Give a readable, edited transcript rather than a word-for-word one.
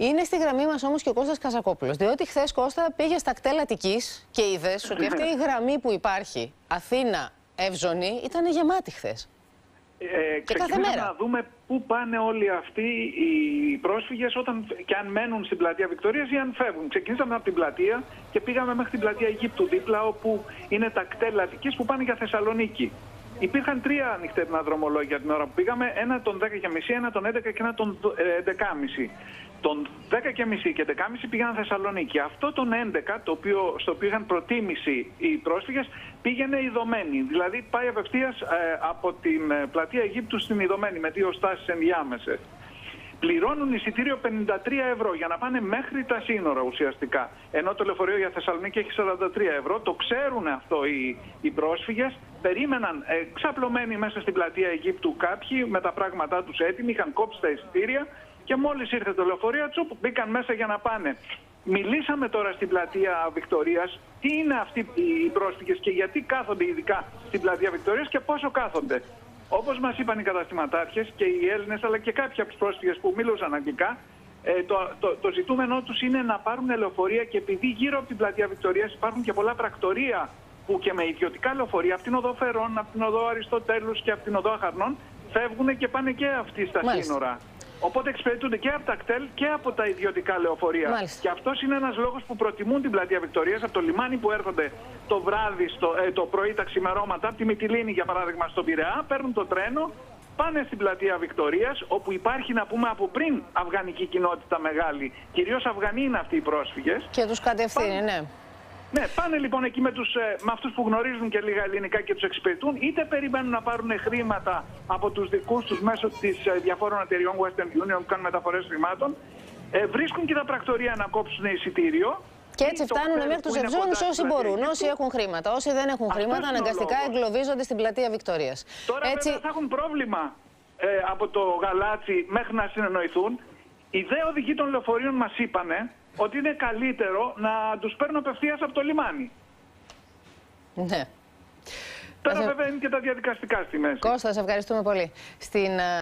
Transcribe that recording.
Είναι στη γραμμή μας όμως και ο Κώστας Καζακόπουλος. Διότι χθες, Κώστα, πήγε στα κτέλ Αττικής και είδες ότι αυτή η γραμμή που υπάρχει, Αθήνα-Εύζωνη, ήταν γεμάτη χθες. Και κάθε μέρα. Να δούμε πού πάνε όλοι αυτοί οι πρόσφυγες και αν μένουν στην πλατεία Βικτωρίας ή αν φεύγουν. Ξεκινήσαμε από την πλατεία και πήγαμε μέχρι την πλατεία Αιγύπτου δίπλα, όπου είναι τα κτέλ Αττικής που πάνε για Θεσσαλονίκη. Υπήρχαν 3 ανοιχτά δρομολόγια την ώρα που πήγαμε, ένα των 10.30, ένα των 11 και ένα των 11.30. Τον 10.30 και 11.30 πήγαν Θεσσαλονίκη. Αυτό τον 11, στο οποίο είχαν προτίμηση οι πρόσφυγες, πήγαινε Ιδωμένη. Δηλαδή πάει απευθείας από την πλατεία Αιγύπτου στην Ιδωμένη, με 2 στάσεις ενδιάμεσες. Πληρώνουν εισιτήριο 53 ευρώ για να πάνε μέχρι τα σύνορα ουσιαστικά. Ενώ το λεωφορείο για Θεσσαλονίκη έχει 43 ευρώ. Το ξέρουν αυτό οι πρόσφυγες. Περίμεναν ξαπλωμένοι μέσα στην πλατεία Αιγύπτου κάποιοι με τα πράγματά τους έτοιμοι, είχαν κόψει τα εισιτήρια και μόλις ήρθε το λεωφορείο, τσουπ, μπήκαν μέσα για να πάνε. Μιλήσαμε τώρα στην πλατεία Βικτωρίας τι είναι αυτοί οι πρόσφυγες και γιατί κάθονται ειδικά στην πλατεία Βικτωρίας και πόσο κάθονται. Όπως μας είπαν οι καταστηματάρχες και οι Έλληνες, αλλά και κάποιοι από τους πρόσφυγες που μιλούσαν αγγλικά, το ζητούμενό τους είναι να πάρουν λεωφορεία, και επειδή γύρω από την πλατεία Βικτωρίας υπάρχουν και πολλά πρακτορεία που και με ιδιωτικά λεωφορεία από την οδό Φερών, από την οδό Αριστοτέλους και από την οδό Αχαρνών φεύγουν και πάνε και αυτοί στα σύνορα. Οπότε εξυπηρετούνται και από τα κτέλ και από τα ιδιωτικά λεωφορεία. Μάλιστα. Και αυτός είναι ένας λόγος που προτιμούν την πλατεία Βικτωρίας από το λιμάνι που έρχονται το βράδυ, το πρωί, τα ξημερώματα, από τη Μυτιλήνη για παράδειγμα στον Πειραιά, παίρνουν το τρένο, πάνε στην πλατεία Βικτωρίας, όπου υπάρχει, να πούμε, από πριν αφγανική κοινότητα μεγάλη. Κυρίως Αφγανοί είναι αυτοί οι πρόσφυγες. Και τους κατευθύνει, ναι. Ναι, πάνε λοιπόν εκεί με αυτούς που γνωρίζουν και λίγα ελληνικά και τους εξυπηρετούν, είτε περιμένουν να πάρουν χρήματα από τους δικούς τους μέσω της διαφόρων εταιριών Western Union που κάνουν μεταφορές χρημάτων, βρίσκουν και τα πρακτορεία να κόψουν εισιτήριο. Και έτσι φτάνουν μέχρι τους Ευζώνους όσοι μπορούν, όσοι έχουν χρήματα. Όσοι δεν έχουν χρήματα, αναγκαστικά εγκλωβίζονται στην πλατεία Βικτωρίας. Τώρα βέβαια θα έχουν πρόβλημα από το Γαλάτσι μέχρι να συνεννοηθούν. Οι δε οδηγοί των λεωφορείων μας είπανε ότι είναι καλύτερο να τους παίρνουν απευθείας από το λιμάνι. Ναι. Τώρα βέβαια είναι και τα διαδικαστικά στη μέση. Κώστα, σε ευχαριστούμε πολύ.